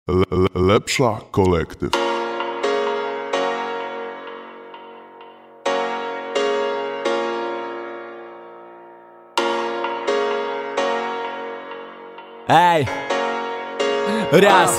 Lepsza kolektyw. Ej, raz.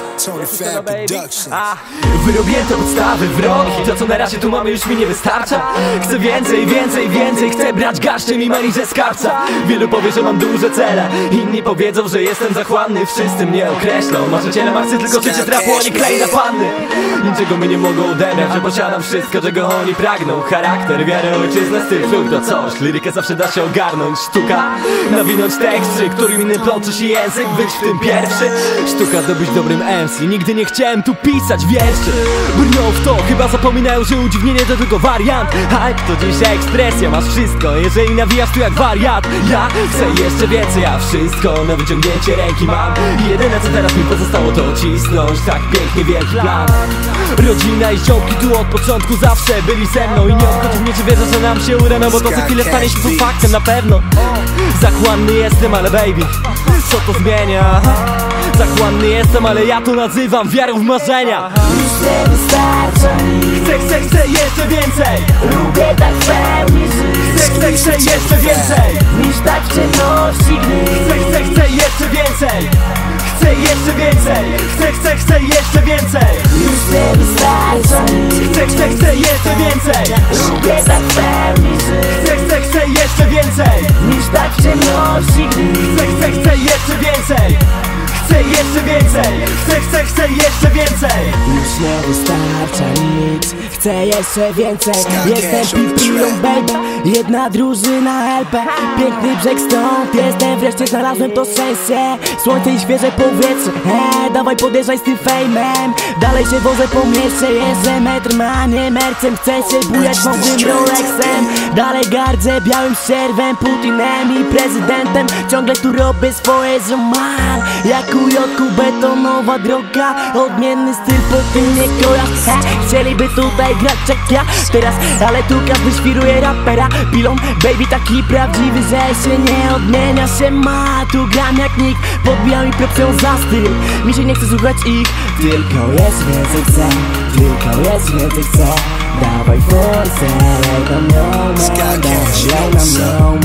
Wyrobiłem te podstawy w rok i to co na razie tu mamy już mi nie wystarcza. Chcę więcej, więcej, więcej. Chcę brać garściem i mali ze skarbca. Wielu powie, że mam duże cele, inni powiedzą, że jestem zachłanny. Wszyscy mnie określą marzycielem, a chcę tylko życie trapu, oni klej na panny. Niczego mi nie mogą odebrać, że posiadam wszystko, czego oni pragną. Charakter, wiarę, ojczyznę, styl, fluk to coś. Lirykę zawsze da się ogarnąć. Sztuka nawinąć teksty, którym inny plączy się język. Być w tym pierwszy. Sztuka to być dobrym MC. Nigdy nie chciałem tu pisać wierszy. Brną w to, chyba zapominają, że udziwnienie to tylko wariant. Hype to dziś ekspresja, masz wszystko, jeżeli nawijasz tu jak wariat. Ja chcę jeszcze więcej, a wszystko na wyciągnięcie ręki mam. Jedyne co teraz mi pozostało to cisnąć tak pięknie wielki plan. Rodzina i ziomki tu od początku zawsze byli ze mną. I nie obchodzi mnie, czy wierzę, że nam się uda, no bo to za chwilę stanie się tu faktem na pewno. Zachłanny jestem, ale baby, co to zmienia? Zachłanny jestem, ale ja to nazywam wiarą w marzenia. Już nie wystarcza nic. Chcę jeszcze więcej. Lubię tak w pełni żyć. Chcę jeszcze więcej. Niż tak w ciemności gry. Chcę jeszcze więcej. Chcę jeszcze więcej. Chcę jeszcze więcej. Już nie wystarcza nic. Chcę jeszcze więcej. Lubię tak w pełni żyć. Chcę jeszcze więcej. Niż tak w ciemności gry. Chcę jeszcze więcej. Chcę jeszcze więcej. Chcę jeszcze więcej. Już nie wystarcza nic. Chcę jeszcze więcej. Jestem pipilą, baby. Jedna drużyna LP. Piękny brzeg stąd. Jestem wreszcie, znalazłem to szczęście. Słońce i świeże powietrze. Dawaj podjeżdżaj z tym fejmem. Dalej się wożę po mieście. Jeżdżę metrem, a nie mercem. Chcę się bujać mądrym Rolexem. Dalej gardzę białym sierwem, Putinem i prezydentem. Ciągle tu robię swoje ziomal. Jak u Jotku betonowa droga. Odmienny styl, po tym nie kojarzę. Chcieliby tutaj grać jak ja teraz, ale tu każdy świruje rapera. Pilon, baby taki prawdziwy, że się nie odmienia się ma. Tu gram jak nikt, podbijam i propcją za styl. Mi się nie chce słuchać ich. Tylko jest więcej chcę, tylko jest więcej chcę. Dawaj forsę, lej na mną, lej na mną.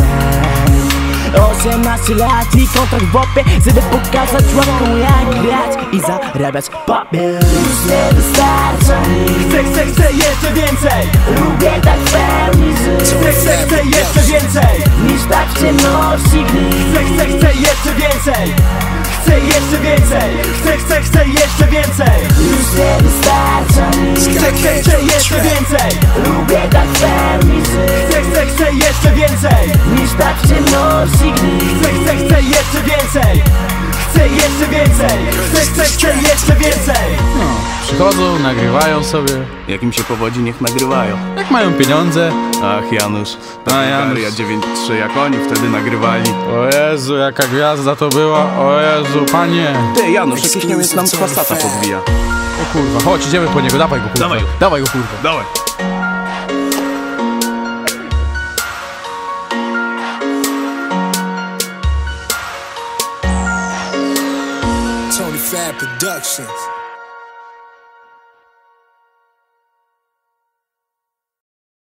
18 lat i kontrakt w opie, żeby pokazać łapką jak grać i zarabiać papier. Już nie wystarcza nic. Chcę jeszcze więcej. Lubię tak w pełni żyć. Chcę jeszcze więcej. Niż tak w ciemności gry. Chcę jeszcze więcej. Chcę jeszcze więcej. Chcę jeszcze więcej. Już nie wystarcza nic. Chcę jeszcze więcej. Lubię tak w pełni żyć. Chcę jeszcze więcej. Niż tak w ciemności gry. Chcę jeszcze więcej. Chcę jeszcze więcej. Chcę jeszcze więcej. No, przychodzą, nagrywają sobie. Jak im się powodzi, niech nagrywają. Jak mają pieniądze. Ach, Janusz, A, Janusz. ja 9.3, jak oni wtedy nagrywali. O Jezu, jaka gwiazda to była. O Jezu, panie. Ty, Janusz, jakiś Niemiec nam Passata podbija. O kurwa, chodź, idziemy po niego, dawaj go kurwa. Dawaj go kurwa. Dawaj. Tony Fab Productions.